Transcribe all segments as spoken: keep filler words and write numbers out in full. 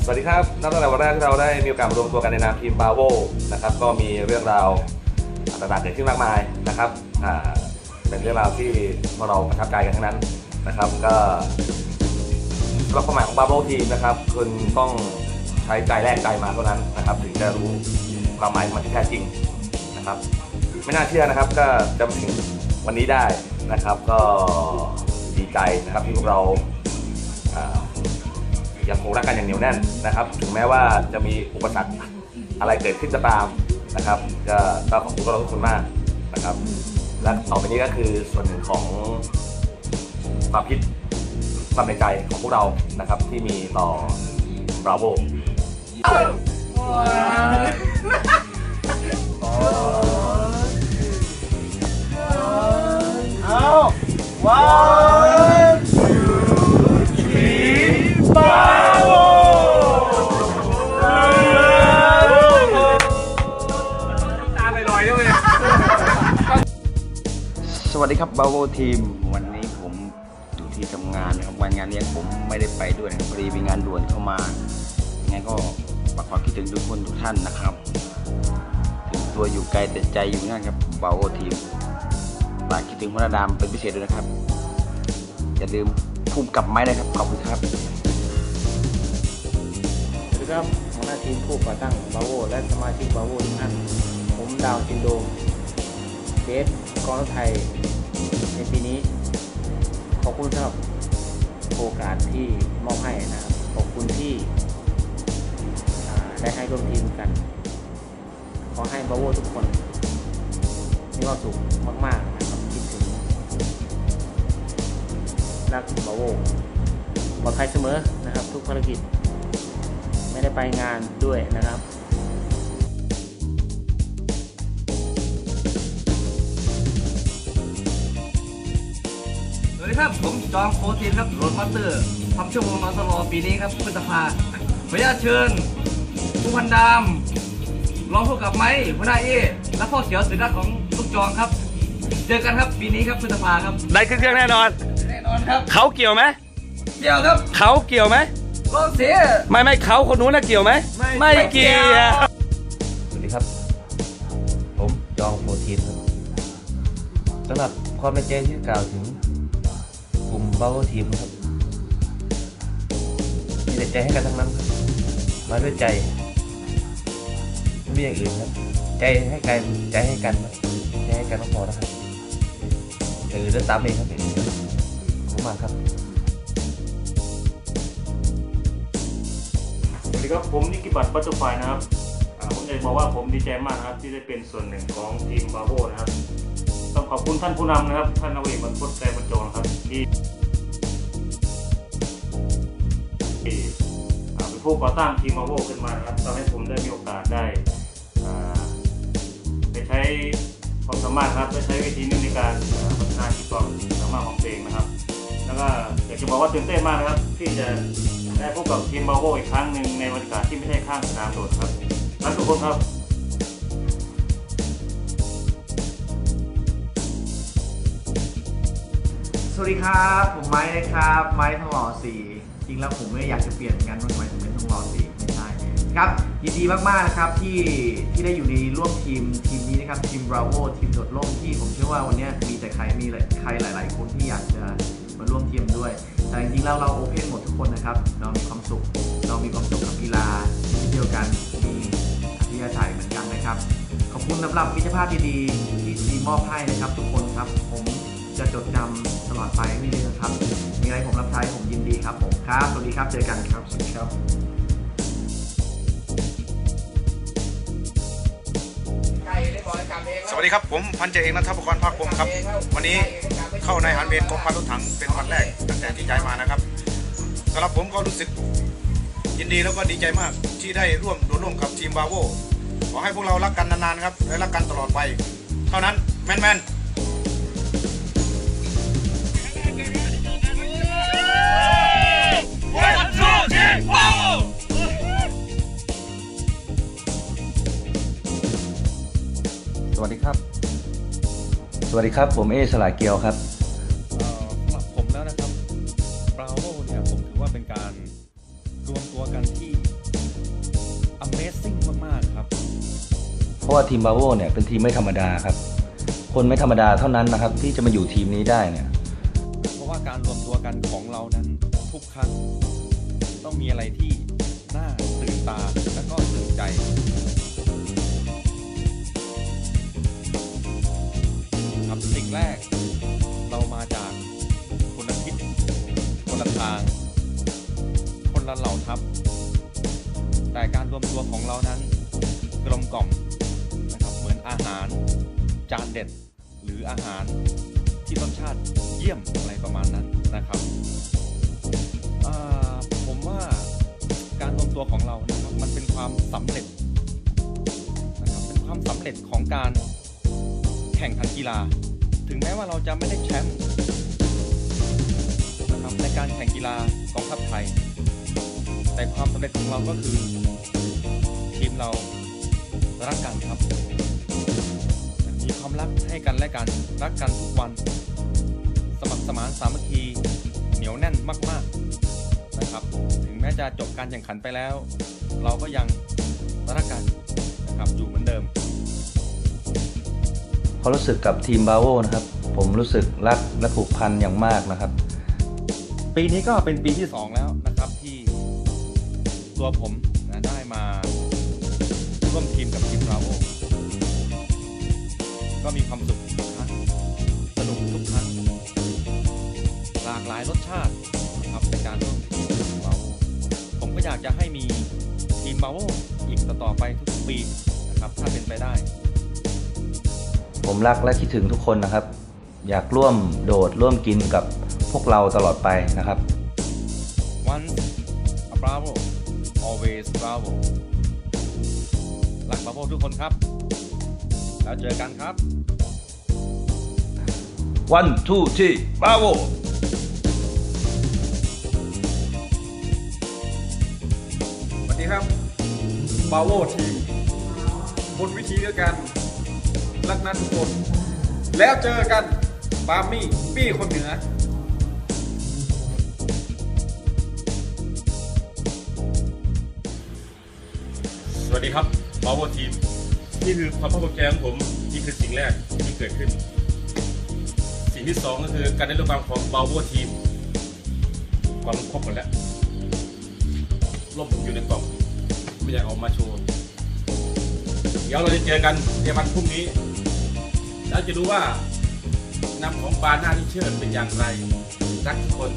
วัสดีครับนับตั้งแต่วันแรกที่เราได้มีโอกาสรวมตัวกันในนามทีมบาโวนะครับก็มีเรื่องราวต่างๆเกิดขึ้นมากมายนะครับเป็นเรื่องราวที่พวกเราประทับใจกันทั้งนั้นนะครับก็สำหรับความหมายของบาโวทีมนะครับคุณต้องใช้ใจแลกใจมาเท่านั้นนะครับถึงจะรู้ความหมายมันที่แท้จริงนะครับไม่น่าเชื่อนะครับก็จะมาถึงวันนี้ได้นะครับก็ดีใจนะครับที่พวกเรายังคงรักกันอย่างเหนียวแน่นนะครับถึงแม้ว่าจะมีอุปสรรคอะไรเกิดขึ้นก็ตามนะครับก็ขอบคุณพวกเราทุกคนมากนะครับและต่อไปนี้ก็คือส่วนหนึ่งของความคิดความในใจของพวกเรานะครับที่มีต่อบราโวเอาว้าวสวัสดีครับบาโวทีมวันนี้ผมอยู่ที่ทำงานนะครับวันงานนี้ผมไม่ได้ไปด้วยนะครับพอดีมีงานด่วนเข้ามางั้นก็ฝากความคิดถึงทุกคนทุกท่านนะครับถึงตัวอยู่ไกลแต่ใจอยู่นั่นครับบาโวทีมฝากคิดถึงพระดามเป็นพิเศษด้วยนะครับอย่าลืมพุ่มกับไม้นะครับขอบคุณครับสวัสดีครับหัวหน้าทีมผู้ก่อตั้งบาโวและสมาชิกบาโวทุกท่านผมดาวจินโดเบสกองทัพไทยในปีนี้ขอบคุณสำหรับโอกาสที่มอบให้นะครับขอบคุณที่ได้ให้ร่วมทีมกันขอให้บาโวทุกคนมีความสุขมากๆนะครับคิดถึงรักบาโวปลอดภัยเสมอนะครับทุกภารกิจไม่ได้ไปงานด้วยนะครับสวัสดีครับผมจองโฟทีนครับโรดมาสเตอร์ทำชั่วโมงนอนสโลปีนี้ครับพฤษภาขออนุญาตเชิญผู้พันดามรองผู้กับไม้หัวหน้าเอและพ่อเขียวสุดยอดของลูกจองครับเจอกันครับปีนี้ครับพฤษภาครับได้ขึ้นเครื่องแน่นอนแน่นอนครับเขาเกี่ยวไหมเกี่ยวครับเขาเกี่ยวไหมรองเสียไม่ไม่เขาคนนู้นน่ะเกี่ยวไหมไม่เกี่ยวสวัสดีครับผมจองโฟทีนครับสำหรับความในใจที่กล่าวถึงกลุ่มบาโวทีมครับมีแต่ใจให้กันทั้งนั้นครับมาด้วยใจไม่มีอย่างอื่นครับใจให้กันใจให้กันใจให้กันก็พอแล้วครับอย่างอื่นเดินตามเองครับเองขอบคุณมากครับสวัสดีครับผมนิกิบัตบัตเตอร์ไฟนะครับผมอยากบอกว่าผมดีใจมากนะครับที่ได้เป็นส่วนหนึ่งของทีมบาโวนะครับต้องขอบคุณท่านผู้นำนะครับท่านนเวศบรรพตใจบรรจงนะครับที่เป็นผู้ก่อตั้งทีมบาโวขึ้นมานะครับทำให้ผมได้มีโอกาสได้ไปใช้ความสามารถครับได้ใช้วิธีนี้ในการพัฒนาขีดความสามารถของตัวเองนะครับแล้วก็อยากจะบอกว่าตื่นเต้นมากนะครับที่จะได้พบกับทีมบาโวอีกครั้งหนึ่งในบรรยากาศที่ไม่ใช่ข้างสนามโดดครับรักทุกคนครับสวัสดีครับผมไม้นะครับไม้ทองหล่อสี่จริงแล้วผมไม่อยากจะเปลี่ยนกันว่าทำไมถึงเป็นทองหล่อสี่ไม่ใช่ครับยินดีมากๆนะครับที่ที่ได้อยู่ในร่วมทีมทีมนี้นะครับทีมบราโวทีมโดดร่มที่ผมเชื่อว่าวันนี้มีแต่ใครมีใครหลายๆคนที่อยากจะมาร่วมทีมด้วยแต่จริงๆแล้วเราโอเพนหมดทุกคนนะครับเรามีความสุขเรามีความสุขกับกีฬาที่เดียวกันมีวิทยาศาสตร์เหมือนกันนะครับขอบคุณสำหรับมิตรภาพดีๆที่ทีมมอบให้นะครับทุกคนครับผมจะจดจำตลอดไปไม่ลืมนะครับมีอะไรผมรับใช้ผมยินดีครับผมครับสวัสดีครับเจอกันครับสวัสดีครับสวัสดีครับผมพันเจเอกนัทพกรภาคภูมิครับวันนี้เข้าในหันเวรกองพันรถถังเป็นวันแรกตั้งแต่ที่ย้ายมานะครับสำหรับผมก็รู้สึกยินดีแล้วก็ดีใจมากที่ได้ร่วมโดดร่วมกับทีมบาโวขอให้พวกเรารักกันนานๆครับและรักกันตลอดไปเท่านั้นแมนแมนสวัสดีครับสวัสดีครับผมเอสลายเกียวครับสำหรับผมแล้วนะครับบราโวเนี่ยผมถือว่าเป็นการรวมตัวกันที่ราะว่าทีมบาโวเนี่ยเป็นทีมไม่ธรรมดาครับคนไม่ธรรมดาเท่านั้นนะครับที่จะมาอยู่ทีมนี้ได้เนี่ยเพราะว่าการรวมตัวกันของเรานั้นทุกครั้งต้องมีอะไรที่น่าตื่นตาและก็ตื่นใจครับสิ่งแรกเรามาจากคนละทิศคนละทางคนละเหล่าทัพแต่การรวมตัวของเรานั้นกลมกล่อมนะครับเหมือนอาหารจานเด็ดหรืออาหารที่รสชาติเยี่ยมอะไรประมาณนั้นนะครับผมว่าการรวมตัวของเรานะครับมันเป็นความสำเร็จนะครับเป็นความสำเร็จของการแข่งขันกีฬาถึงแม้ว่าเราจะไม่ได้แชมป์นะครับในการแข่งกีฬากองทัพไทยแต่ความสำเร็จของเราก็คือทีมเรารักกันครับมีความรักให้กันและกันรักกันทุกวันสมัครสมานสามัคคีเหนียวแน่นมากๆนะครับถึงแม้จะจบการแข่งขันไปแล้วเราก็ยังรักกันนะครับอยู่เหมือนเดิมความรู้สึกกับทีมบาโวนะครับผมรู้สึกรักและผูกพันอย่างมากนะครับปีนี้ก็เป็นปีที่สองแล้วนะครับที่ตัวผมนะได้มาร่วมทีมกับทีมบาโวก็มีความสุขทุกครั้งสนุกทุกครั้งหลากหลายรสชาตินะครับในการร่วมทีมบาโวผมก็อยากจะให้มีทีมบาโวอีกต่อไปทุกๆปีนะครับถ้าเป็นไปได้ผมรักและคิดถึงทุกคนนะครับอยากร่วมโดดร่วมกินกับพวกเราตลอดไปนะครับ Once a Bravo always Bravo รักบาโวทุกคนครับแล้วเจอกันครับ One two three Bravo สวัสดีครับบาโวทีมบนวิธีเดียวกันรักนั้นทุกคนแล้วเจอกันปามี่ปี้คนเหนือสวัสดีครับบาโวทีมนี่คือความภาคภูมิใจของผมนี่คือสิ่งแรกที่เกิดขึ้นสิ่งที่สองก็คือการได้รับฟังของบาโวทีมความครบหมดแล้วร่มผมอยู่ในกล่องไม่อยากออกมาโชว์เดี๋ยวเราจะเจอกันในวันพรุ่งนี้แล้วจะดูว่านำของบาร์หน้าที่เชิดเป็นอย่างไรรักทุกคน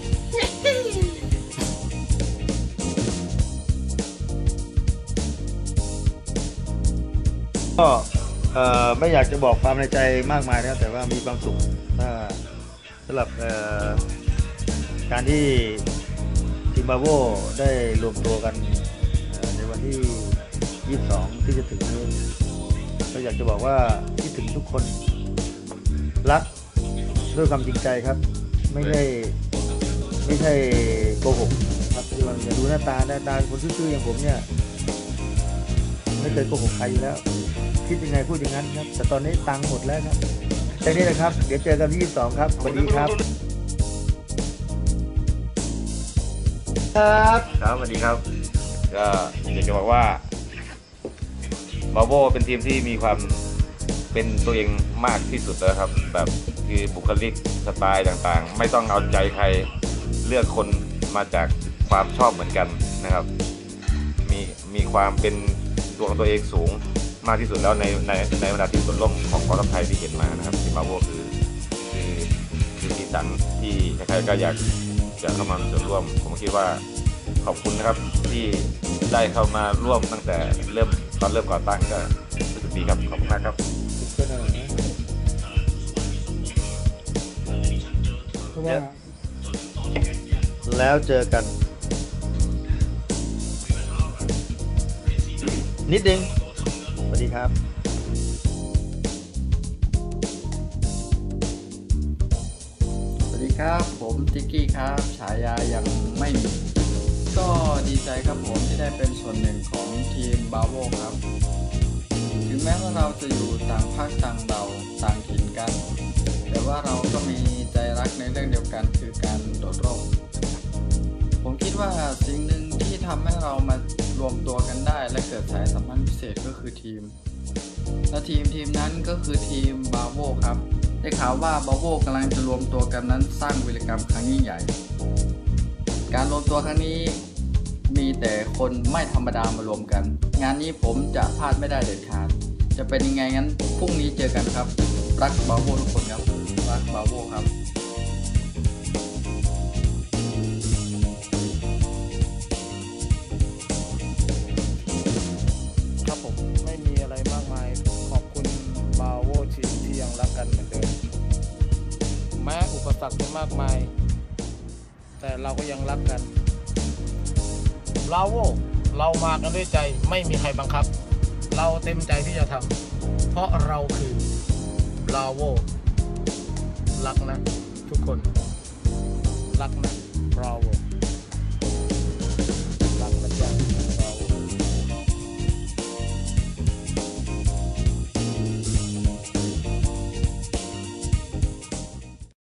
ก็ไม่อยากจะบอกความในใจมากมายนะแต่ว่ามีความสุขถ้าสำหรับการที่ทีมบาโวได้รวมตัวกันในวันที่ยี่สิบสองที่จะถึงนี้ก็อยากจะบอกว่าคิดถึงทุกคนรักด้วยความจริงใจครับไม่ใช่ไม่ใช่โกหกครับคือมันดูหน้าตาหน้าตาคนซื่อๆอย่างผมเนี่ยไม่เคยโกหกใครอยู่แล้วคิดยังไงพูดอย่างนั้นครับแต่ตอนนี้ตังค์หมดแล้วครับแค่นี้นะครับเดี๋ยวเจอกันที่ยี่สิบสองครับสวัสดีครับครับครับสวัสดีครับก็อยากจะบอกว่าบาโวเป็นทีมที่มีความเป็นตัวเองมากที่สุดแล้วครับแบบคือบุคลิกสไตล์ต่างๆไม่ต้องเอาใจใครเลือกคนมาจากความชอบเหมือนกันนะครับมีมีความเป็นตัวของตัวเองสูงมากที่สุดแล้วในในในบรรดาทีมส่วนร่วมของกองทัพไทยที่เห็นมานะครับทีมบาโวคือคือคือสีสันที่ใครๆก็อยากจะเข้ามามีส่วนร่วมผมคิดว่าขอบคุณนะครับที่ได้เข้ามาร่วมตั้งแต่เริ่มตอนเริ่มก่อตั้งก็รู้สึกดีครับขอบคุณมากครับแล้วเจอกันนิดนึงสวัสดีครับสวัสดีครับผมติ๊กกี้ครับฉายายังไม่มีก็ดีใจครับผมที่ได้เป็นส่วนหนึ่งของทีมบาโวครับถึงแม้ว่าเราจะอยู่ต่างภาคต่างเดาต่างถิ่นกันแต่ว่าเราก็มีใจรักในเรื่องเดียวกันคือการโดดร่มผมคิดว่าสิ่งหนึ่งที่ทำให้เรามารวมตัวกันได้และเกิดสายสัมพันธ์พิเศษก็คือทีมและทีมทีมนั้นก็คือทีมบาโวครับได้ข่าวว่าบาโวกำลังจะรวมตัวกันนั้นสร้างวีรกรรมครั้งยิ่งใหญ่การรวมตัวครั้งนี้มีแต่คนไม่ธรรมดามารวมกันงานนี้ผมจะพลาดไม่ได้เด็ดขาดจะเป็นยังไงงั้นพรุ่งนี้เจอกันครับรักบาโวทุกคนครับรักบาโวครับครับผมไม่มีอะไรมากมายขอบคุณบาโวทีมที่ยังรักกันเหมือนเดิมแม้อุปสรรคจะมากมายแต่เราก็ยังรักกันบาโวเรามากันด้วยใจไม่มีใครบังคับเราเต็มใจที่จะทำเพราะเราคือบาโวรักนะทุกคนรักนะบาโว